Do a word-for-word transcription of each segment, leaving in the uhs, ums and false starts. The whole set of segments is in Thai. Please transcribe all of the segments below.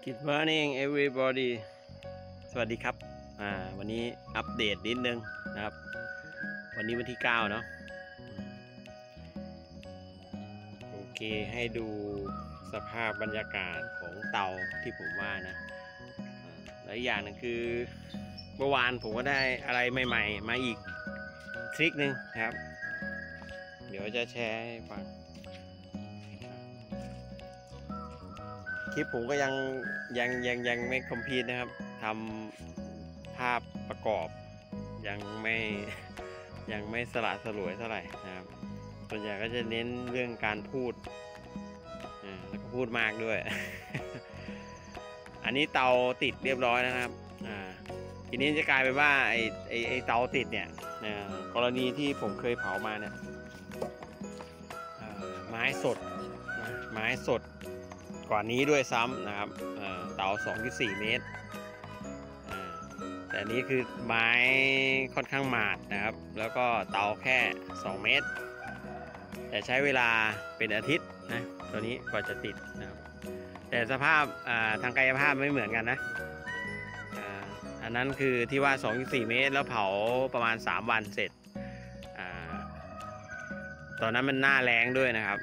Good morning everybody สวัสดีครับอ่าวันนี้อัปเดตนิดนึงนะครับวันนี้วันที่เก้าเนาะโอเคให้ดูสภาพบรรยากาศของเตาที่ผมว่านะและอีกอย่างนึงคือเมื่อวานผมก็ได้อะไรใหม่ๆมาอีกทริคนึงนะครับเดี๋ยวจะแชร์ให้ฟังคลิปผมก็ยังยังยังยังไม่คอมพลีทนะครับทำภาพประกอบยังไม่ยังไม่สละสลวยเท่าไหร่นะครับส่วนใหญ่ก็จะเน้นเรื่องการพูดแล้วก็พูดมากด้วย อันนี้เตาติดเรียบร้อยนะครับอ่าทีนี้จะกลายเป็นว่าไอ้ไอ้ไอ้เตาติดเนี่ยกรณีที่ผมเคยเผามาเนี่ยไม้สดไม้สดกว่านี้ด้วยซ้ำนะครับเตา สองจุดสี่ เมตรแต่นี้คือไม้ค่อนข้างหมาดนะครับแล้วก็เตาแค่สองเมตรแต่ใช้เวลาเป็นอาทิตย์นะตัวนี้กว่าจะติดนะครับแต่สภาพทางกายภาพไม่เหมือนกันนะอันนั้นคือที่ว่า สองจุดสี่ เมตรแล้วเผาประมาณสามวันเสร็จตอนนั้นมันหน้าแล้งด้วยนะครับ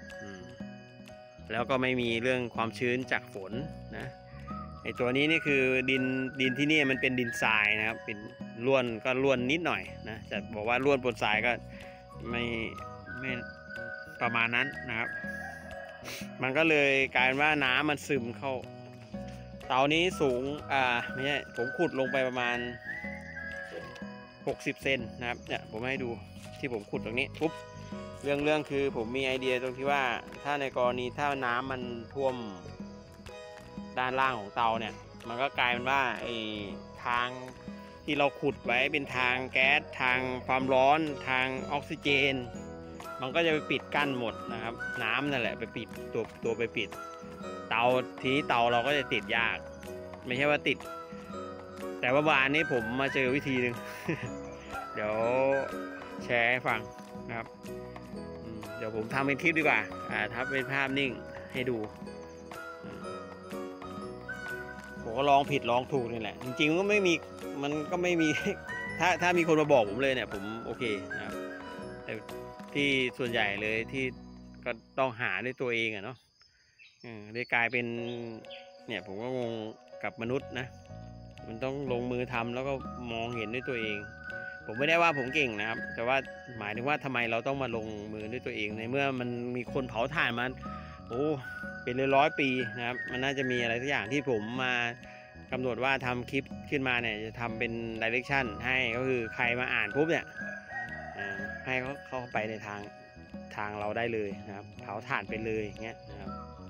แล้วก็ไม่มีเรื่องความชื้นจากฝนนะไอตัวนี้นี่คือดินดินที่นี่มันเป็นดินทรายนะครับเป็นร่วนก็ร่วนนิดหน่อยนะจะบอกว่าร่วนบนทรายก็ไม่ไม่ประมาณนั้นนะครับมันก็เลยกลายเป็นว่าน้ำมันซึมเข้าเตานี้สูงอ่าไม่ใช่ผมขุดลงไปประมาณหกสิบเซนนะครับเนี่ยผมให้ดูที่ผมขุดตรงนี้ปุ๊บเรื่องเรื่องคือผมมีไอเดียตรงที่ว่าถ้าในกรณีถ้าน้ำมันท่วมด้านล่างของเตาเนี่ยมันก็กลายเป็นว่าไอทางที่เราขุดไว้เป็นทางแก๊สทางความร้อนทางออกซิเจนมันก็จะไปปิดกั้นหมดนะครับน้ำนั่นแหละไปปิดตัวตัวไปปิดเตาทีเตาเราก็จะติดยากไม่ใช่ว่าติดแต่ว่าวานนี้ผมมาเจอวิธีหนึ่ง เดี๋ยวแชร์ให้ฟังนะครับเดี๋ยวผมทำเป็นคลิปดีกว่าอ่าทับเป็นภาพนิ่งให้ดูผมก็ลองผิดลองถูกนี่แหละจริงๆก็ไม่มีมันก็ไม่มี ถ้าถ้ามีคนมาบอกผมเลยเนี่ยผมโอเคนะครับแต่ที่ส่วนใหญ่เลยที่ก็ต้องหาด้วยตัวเองอะเนาะได้กลายเป็นเนี่ยผมก็งงกับมนุษย์นะมันต้องลงมือทำแล้วก็มองเห็นด้วยตัวเองผมไม่ได้ว่าผมเก่งนะครับแต่ว่าหมายถึงว่าทำไมเราต้องมาลงมือด้วยตัวเองในเมื่อมันมีคนเผาถ่านมาโอ้เป็นร้อยๆปีนะครับมันน่าจะมีอะไรสักอย่างที่ผมมากำหนดว่าทำคลิปขึ้นมาเนี่ยจะทำเป็นดิเรกชันให้ก็คือใครมาอ่านปุ๊บเนี่ยให้เขาเข้าไปในทางทางเราได้เลยนะครับเผาถ่านไปเลยอย่างเงี้ยนะครับ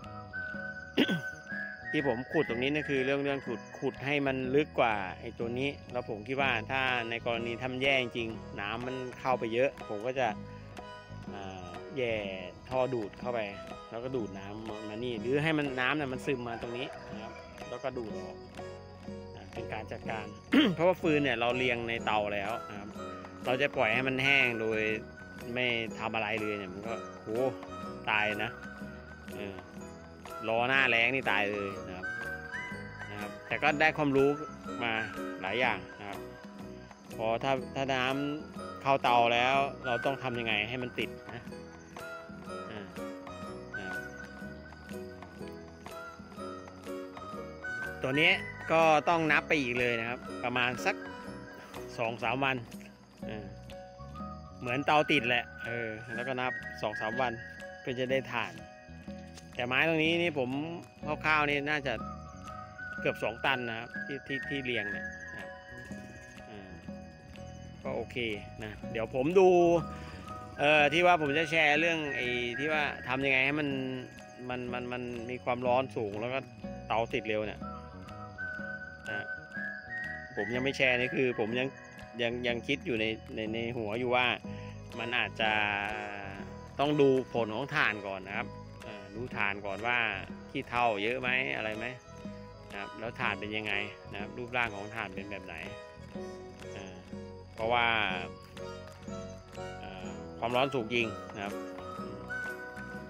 ที่ผมขุดตรงนี้นี่คือเรื่องเรื่องขุดขุดให้มันลึกกว่าไอ้ตัวนี้แล้วผมคิดว่าถ้าในกรณีทำแย่จริงน้ำมันเข้าไปเยอะผมก็จะแย่ท่อดูดเข้าไปแล้วก็ดูดน้ำมานี่หรือให้มันน้ำเนี่ยมันซึมมาตรงนี้นะครับแล้วก็ดูดออกเป็นการจัดการ เพราะว่าฟืนเนี่ยเราเรียงในเตาแล้วนะครับเราจะปล่อยให้มันแห้งโดยไม่ทำอะไรเลยเนี่ยมันก็โหตายนะเออรอหน้าแรงนี่ตายเลยนะครับนะครับแต่ก็ได้ความรู้มาหลายอย่างนะครับพอถ้าถ้าน้ำเข้าเตาแล้วเราต้องทำยังไงให้มันติดนะตัวนี้ก็ต้องนับไปอีกเลยนะครับประมาณสักสองสามวันเหมือนเตาติดแหละเออแล้วก็นับสองสามวันเพื่อจะได้ถ่านแต่ไม้ตรงนี้นี่ผมคร่าวๆนี่น่าจะเกือบสองตันนะครับที่ที่ที่เรียงเนี่ยนะครับก็โอเคนะเดี๋ยวผมดูเอ่อที่ว่าผมจะแชร์เรื่องไอ้ที่ว่าทำยังไงให้มันมันมันมันมีความร้อนสูงแล้วก็เตาติดเร็วเนี่ยนะผมยังไม่แชร์นี่คือผมยังยังยังคิดอยู่ในในในหัวอยู่ว่ามันอาจจะต้องดูผลของถ่านก่อนนะครับดูถ่านก่อนว่าขี้เถ้าเยอะไหมอะไรไหมนะครับแล้วถ่านเป็นยังไงนะครับรูปร่างของถ่านเป็นแบบไหนเพราะว่าความร้อนสูงจริงนะครับ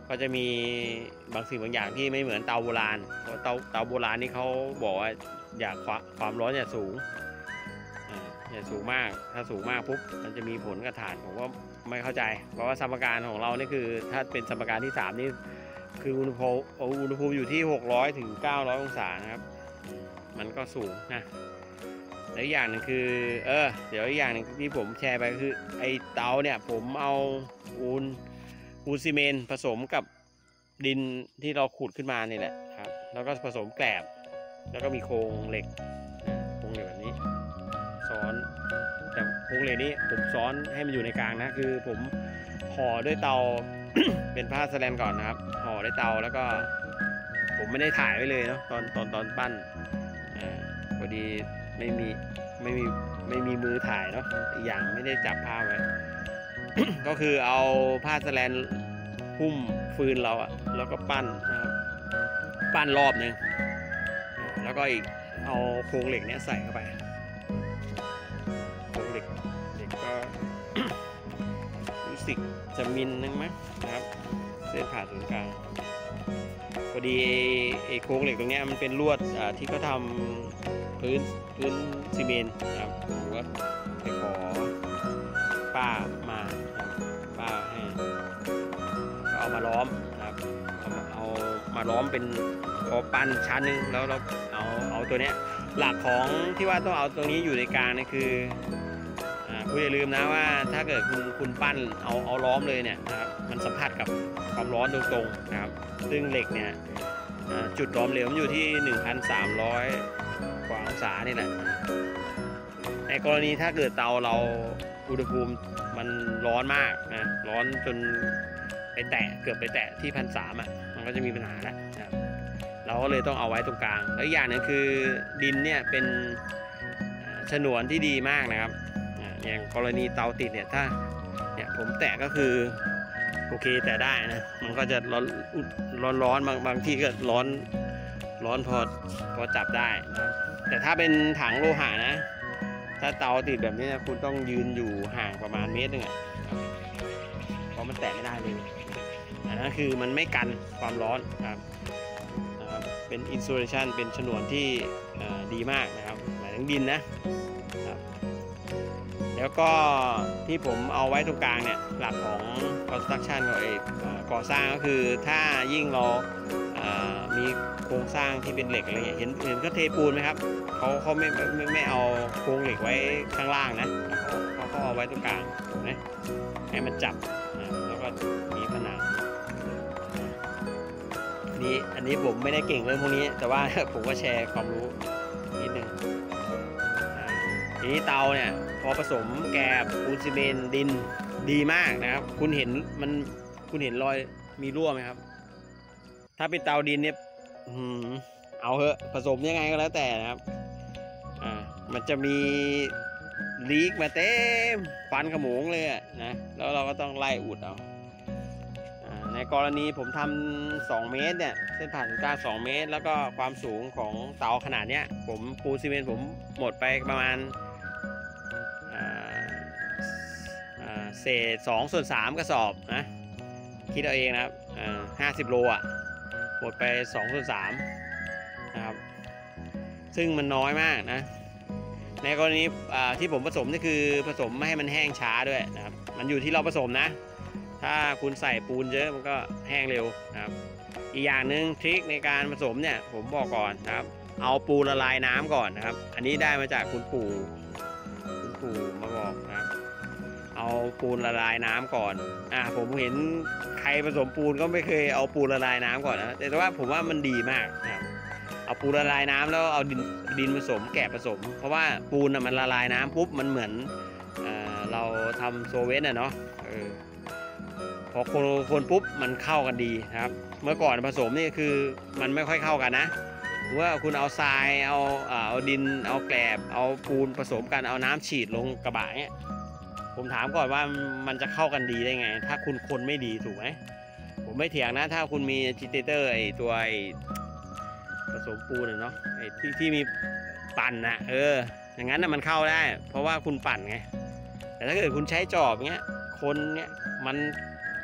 ก็จะมีบางสิ่งบางอย่างที่ไม่เหมือนเตาโบราณเพราะเตาเตาโบราณนี่เขาบอกว่าอยากความร้อนอย่าสูงอย่าสูงมากถ้าสูงมากปุ๊บมันจะมีผลกับถ่านผมก็ไม่เข้าใจเพราะว่าสมการของเรานี่คือถ้าเป็นสมการที่สามนี่คืออุณหภูมิอุณหภูมิอยู่ที่หกร้อยถึงเก้าร้อยองศานะครับมันก็สูงนะแล้วอย่างหนึ่งคือเออเดี๋ยวอีกอย่างหนึ่งที่ผมแชร์ไปคือไอเตาเนี่ยผมเอาปูนปูนซีเมนต์ผสมกับดินที่เราขุดขึ้นมานี่แหละครับแล้วก็ผสมแกลบแล้วก็มีโครงเหล็กโครงเหล็กแบบนี้ซ้อนแต่โครงเหล็กนี้ผมซ้อนให้มันอยู่ในกลางนะคือผมห่อด้วยเตา เป็นผ้าสแลนก่อนนะครับห่อด้วยเตาแล้วก็ผมไม่ได้ถ่ายไว้เลยเนาะตอนตอนตอนปั้นอ่าพอดีไม่มีไม่มีไม่มีมือถ่ายเนาะอีกอย่างไม่ได้จับผ้าไว้ ก็คือเอาผ้าสแลนหุ้มฟืนเราอะแล้วก็ปั้นนะครับปั้นรอบนึงแล้วก็อีกเอาโครงเหล็กเนี้ยใส่เข้าไปโครงเหล็กเหล็กก็ รู้สึกจะมิลนึงมั้งนะครับเส้นผ่าศูนย์กลางพอดีไอ้โครงเหล็กตรงนี้มันเป็นลวดที่เขาทำพื้นพื้นซีเมนต์นะครับผมก็ไปขอป้ามาป้าให้ก็เอามาล้อมนะครับเอามาเอามาล้อมเป็นพอปั้นชั้นนึงแล้วเราเอาเอาตัวเนี้ยหลักของที่ว่าต้องเอาตรงนี้อยู่ในกลางนี่คือคุณอย่าลืมนะว่าถ้าเกิดคุณคุณปั้นเอาเอาล้อมเลยเนี่ยนะครับมันสัมผัสกับความร้อนตรงๆนะครับซึ่งเหล็กเนี่ยจุดล้อมเหลวมันอยู่ที่ หนึ่งพันสามร้อย กว่าองศานี่แหละในกรณีถ้าเกิดเตาเราอุณหภูมิมันร้อนมากนะร้อนจนไปแตะเกือบไปแตะที่พันสามอ่ะมันก็จะมีปัญหาแล้วนะครับเราก็เลยต้องเอาไว้ตรงกลางแล้วอีกอย่างนึงคือดินเนี่ยเป็นฉนวนที่ดีมากนะครับอย่างกรณีเตาติดเนี่ยถ้าเนี่ยผมแตะก็คือโอเคแต่ได้นะมันก็จะร้อนร้อนร้อนบางบางที่ก็ร้อนร้อนพอพอจับได้นะแต่ถ้าเป็นถังโลหะนะถ้าเตาติดแบบนี้นะคุณต้องยืนอยู่ห่างประมาณเมตรหนึ่งอ่ะเพราะมันแตะไม่ได้เลยอันนั้นคือมันไม่กันความร้อนครับนะครับเป็นอินซูเลชันเป็นฉนวนที่ดีมากนะครับหมายถึงดินนะครับแล้วก็ที่ผมเอาไว้ตรงกลางเนี่ยหลักของ construction ของไอ้ก่อสร้างก็คือถ้ายิ่งเรามีโครงสร้างที่เป็นเหล็กอะไรเงี้ยเห็นเห็นก็เทปูนไหมครับเขาเขาไม่ไม่ไม่เอาโครงเหล็กไว้ข้างล่างนะเขาเขาเอาไว้ตรงกลางนะให้มันจับแล้วก็มีผนังนี่อันนี้ผมไม่ได้เก่งเรื่องพวกนี้แต่ว่าผมก็แชร์ความรู้นิดนึงทีนี้เตาเนี่ยพอผสมแกลบปูนซีเมนต์ดินดีมากนะครับคุณเห็นมันคุณเห็นรอยมีรั่วไหมครับถ้าเป็นเตาดินเนี่ยเอาเหอะผสมยังไงก็แล้วแต่นะครับอ่ามันจะมีลีกมาเต็มควันขโมงเลยนะแล้วเราก็ต้องไล่อุดเอาในกรณีผมทำสองเมตรเนี่ยเส้นผ่านศูนย์กลางสองเมตรแล้วก็ความสูงของเตาขนาดเนี้ยผมปูนซีเมนต์ผมหมดไปประมาณเศษสองส่วนสามกระสอบนะคิดเอาเองนะครับห้าสิบโลอ่ะหมดไปสองส่วนสามนะครับซึ่งมันน้อยมากนะในกรณีที่ผมผสมนี่คือผสมไม่ให้มันแห้งช้าด้วยนะครับมันอยู่ที่เราผสมนะถ้าคุณใส่ปูนเยอะมันก็แห้งเร็วนะครับอีกอย่างหนึ่งทริคในการผสมเนี่ยผมบอกก่อนนะครับเอาปูนละลายน้ำก่อนนะครับอันนี้ได้มาจากคุณปู่คุณปู่มาบอกนะครับเอาปูนละลายน้ำก่อนอ่าผมเห็นใครผสมปูนก็ไม่เคยเอาปูนละลายน้ำก่อนนะแต่ว่าผมว่ามันดีมากนะครับเอาปูนละลายน้ำแล้วเอาดินดินผสมแกะผสมเพราะว่าปูนอ่ะมันละลายน้ำปุ๊บมันเหมือนเอ่อเราทำโซเวนอ่ะเนาะเออพอคนคนปุ๊บมันเข้ากันดีนะครับเมื่อก่อนผสมนี่คือมันไม่ค่อยเข้ากันนะว่าคุณเอาทรายเอาเอาดินเอาแกลบเอาปูนผสมกันเอาน้ำฉีดลงกระบะเนี่ยผมถามก่อนว่ามันจะเข้ากันดีได้ไงถ้าคุณคนไม่ดีถูกไหมผมไม่เถียงนะถ้าคุณมีจิเตเตอร์ไอตัวไอผสมปูนเนาะไอที่ที่มีปั่นนะเอออย่างนั้นนะมันเข้าได้เพราะว่าคุณปั่นไงแต่ถ้าเกิดคุณใช้จอบเงี้ยคนเงี้ยมัน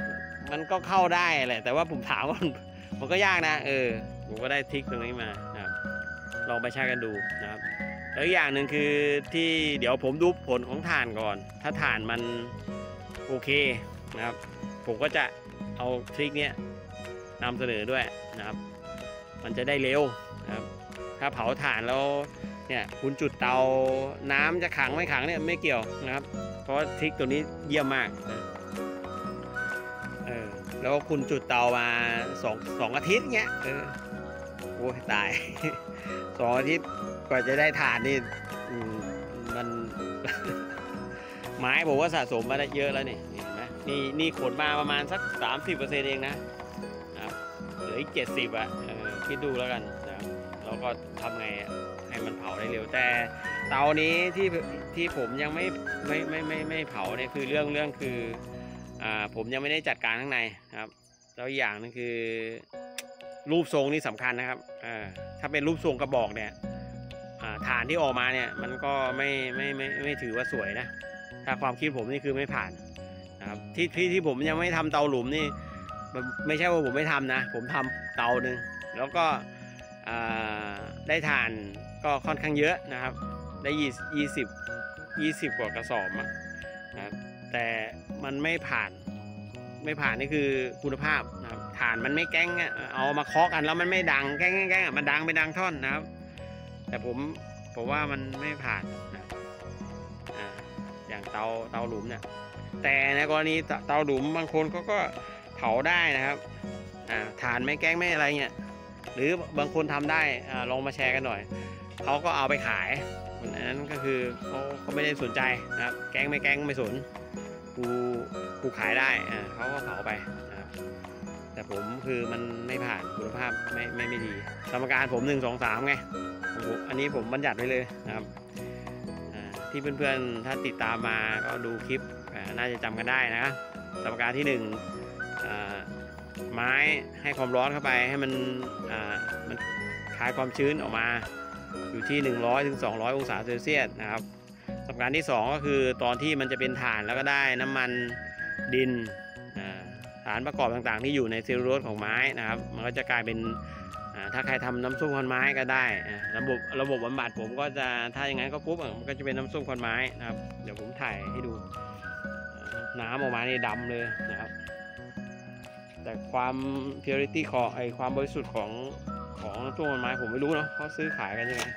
มันก็เข้าได้แหละแต่ว่าผมถามว่ามันก็ยากนะเออผมก็ได้ทริคตรงนี้มานะครับลองไปใช้กันดูนะครับแล้วอีกอย่างหนึ่งคือที่เดี๋ยวผมดูผลของถ่านก่อนถ้าถ่านมันโอเคนะครับผมก็จะเอาทริคเนี้ยนำเสนอด้วยนะครับมันจะได้เร็วนะครับถ้าเผาถ่านแล้วเนี่ยคุณจุดเตาน้ำจะขังไม่ขังเนี่ยไม่เกี่ยวนะครับเพราะทริคตัวนี้เยี่ยมมากนะเออแล้วคุณจุดเตามาสองสองอาทิตย์เงี้ยเออโอ้ยตาย สองอาทิตย์กว่าจะได้ถ่านนี่มัน ไม้ผมว่าสะสมมาได้เยอะแล้วนี่เห็นไหมนี่นี่ขนมาประมาณสัก สามสิบเปอร์เซ็นต์ เองนะครับเหลืออีกเจ็ดสิบอ่ะเออคิดดูแล้วกันนะครับเราก็ทำไงให้มันเผาได้เร็วแต่เตานี้ที่ที่ผมยังไม่ไม่ไม่ไม่ไม่เผาเนี่ยคือเรื่องเรื่องคืออ่าผมยังไม่ได้จัดการข้างในนะครับแล้วอย่างนึงคือรูปทรงนี่สำคัญนะครับอ่าถ้าเป็นรูปทรงกระบอกเนี่ยฐานที่ออกมาเนี่ยมันก็ไม่ไม่ไม่ไม่ถือว่าสวยนะถ้าความคิดผมนี่คือไม่ผ่านนะครับที่ที่ที่ผมยังไม่ทำเตาหลุมนี่ไม่ใช่ว่าผมไม่ทำนะผมทำเตาหนึ่งแล้วก็ได้ถ่านก็ค่อนข้างเยอะนะครับได้ยี่สิบยี่สิบกว่ากระสอบนะครับแต่มันไม่ผ่านไม่ผ่านนี่คือคุณภาพนะครับถ่านมันไม่แก้งเอามาเคาะกันแล้วมันไม่ดังแก้งแก้งมันดังไปดังท่อนนะครับแต่ผมผมว่ามันไม่ผ่านนะอ่าอย่างเตาเตาหลุมเนี่ยแต่ในกรณีเตาหลุมบางคนเขาก็เผาได้นะครับอ่าถ่านไม่แก้งไม่อะไรเงี้ยหรือบางคนทำได้อ่าลองมาแชร์กันหน่อยเขาก็เอาไปขายอันนั้นก็คือเขาเขาไม่ได้สนใจนะครับแก้งไม่แก้งไม่สนกูกูขายได้อ่าเขาก็เผาไปนะครับแต่ผมคือมันไม่ผ่านคุณภาพไม่ไม่ไม่ดีสมการผมหนึ่งสองสามไงอันนี้ผมบัญญัติไว้เลยนะครับที่เพื่อนๆถ้าติดตามมาก็ดูคลิปน่าจะจำกันได้นะสมการที่หนึ่งไม้ให้ความร้อนเข้าไปให้มันมันคลายความชื้นออกมาอยู่ที่หนึ่งร้อยถึงสองร้อยองศาเซลเซียสนะครับสมการที่สองก็คือตอนที่มันจะเป็นถ่านแล้วก็ได้น้ำมันดินสารประกอบต่างๆที่อยู่ในเซลลูโลสของไม้นะครับมันก็จะกลายเป็นถ้าใครทำน้ำส้มควันไม้ก็ได้ระบบระบบบำบัดผมก็จะถ้าอย่างนั้นก็ปุ๊บมันก็จะเป็นน้ำส้มควันไม้นะครับเดี๋ยวผมถ่ายให้ดูน้ำออกมานี่ดำเลยนะครับแต่ความ purity ของไอความบริสุทธิ์ของของน้ำส้มควันไม้ผมไม่รู้เนาะเขาซื้อขายกันยังไง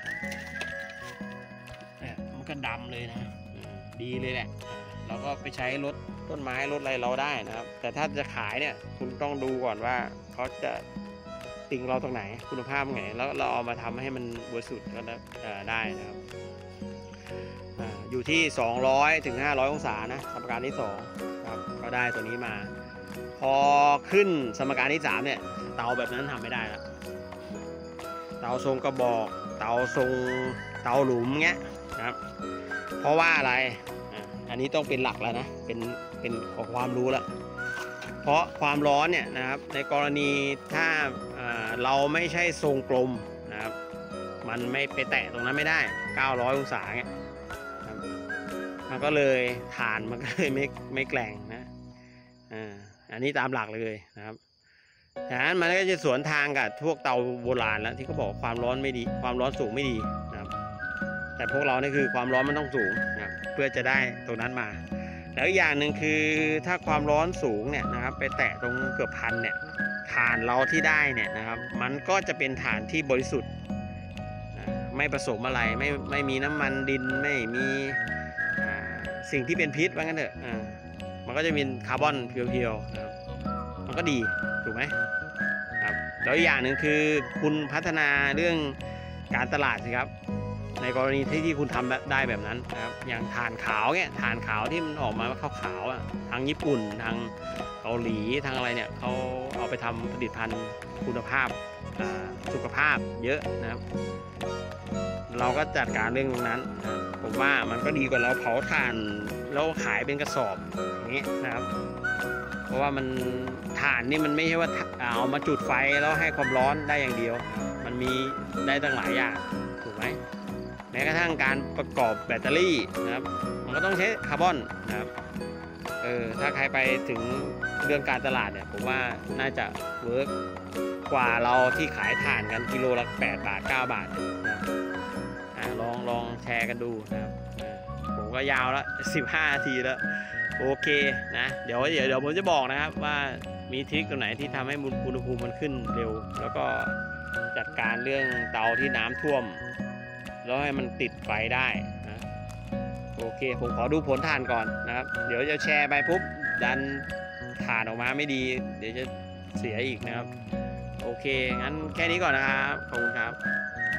มันก็ดำเลยนะดีเลยแหละเราก็ไปใช้รถต้นไม้รถอะไรเราได้นะครับแต่ถ้าจะขายเนี่ยคุณต้องดูก่อนว่าเขาจะติงเราตรงไหนคุณภาพไงแล้วเราเอามาทำให้มันบริสุทธิ์ก็ได้นะครับอยู่ที่สองร้อยถึงห้าร้อยองศานะสมการที่สองครับก็ได้ตัวนี้มาพอขึ้นสมการที่สามเนี่ยเตาแบบนั้นทำไม่ได้ละเตาทรงกระบอกเตาทรงเตาหลุมเงี้ยนะครับเพราะว่าอะไรอันนี้ต้องเป็นหลักแล้วนะเป็นเป็นของความรู้แล้วเพราะความร้อนเนี่ยนะครับในกรณีถ้าเราไม่ใช่ทรงกลมนะครับมันไม่ไปแตะตรงนั้นไม่ได้เก้าร้อยองศาเงี้ยมันก็เลยฐานมันก็เลยไม่ไม่แกร่งนะอ่าอันนี้ตามหลักเลยนะครับฉะนั้นมันก็จะสวนทางกับพวกเตาโบราณแล้วที่เขาบอกความร้อนไม่ดีความร้อนสูงไม่ดีนะครับแต่พวกเรานี่คือความร้อนมันต้องสูงนะครับเพื่อจะได้ตรงนั้นมาแล้วอีกอย่างหนึ่งคือถ้าความร้อนสูงเนี่ยนะครับไปแตะตรงเกือบพันเนี่ยถ่านเราที่ได้เนี่ยนะครับมันก็จะเป็นถ่านที่บริสุทธิ์ไม่ผสมอะไรไม่ไม่มีน้ำมันดินไม่มีสิ่งที่เป็นพิษว่างั้นเถอะมันก็จะเป็นคาร์บอนเพียวๆนะครับมันก็ดีถูกไหมครับแล้วอีกอย่างหนึ่งคือคุณพัฒนาเรื่องการตลาดสิครับในกรณีที่ที่คุณทำได้แบบนั้นนะครับอย่างถ่านขาวเนี่ยถ่านขาวที่มันออกมาขาวๆอ่ะทางญี่ปุ่นทางเกาหลีทางอะไรเนี่ยเขาเอาไปทำผลิตภัณฑ์คุณภาพสุขภาพเยอะนะครับเราก็จัดการเรื่องนั้นนะผมว่ามันก็ดีกว่าเราเผาถ่านแล้วขายเป็นกระสอบอย่างนี้นะครับเพราะว่ามันถ่านนี่มันไม่ใช่ว่าเอามาจุดไฟแล้วให้ความร้อนได้อย่างเดียวมันมีได้ตั้งหลายอย่างถูกไหมแม้กระทั่งการประกอบแบตเตอรี่นะครับมันก็ต้องใช้คาร์บอนนะครับเออถ้าใครไปถึงเรื่องการตลาดเนี่ยผมว่าน่าจะเวิร์กกว่าเราที่ขายถ่านกันกิโลละแปดบาทเก้าบาทนะครับลองลองแชร์กันดูนะครับผมก็ยาวแล้วสิบห้านาทีแล้วโอเคนะเดี๋ยวเดี๋ยวเดี๋ยวผมจะบอกนะครับว่ามีทริคตัวไหนที่ทำให้อุณหภูมิมันขึ้นเร็วแล้วก็จัดการเรื่องเตาที่น้ำท่วมแล้วให้มันติดไฟได้นะโอเคผมขอดูผลถ่านก่อนนะครับเดี๋ยวจะแชร์ไปปุ๊บดันถ่านออกมาไม่ดีเดี๋ยวจะเสียอีกนะครับโอเคงั้นแค่นี้ก่อนนะครับขอบคุณครับ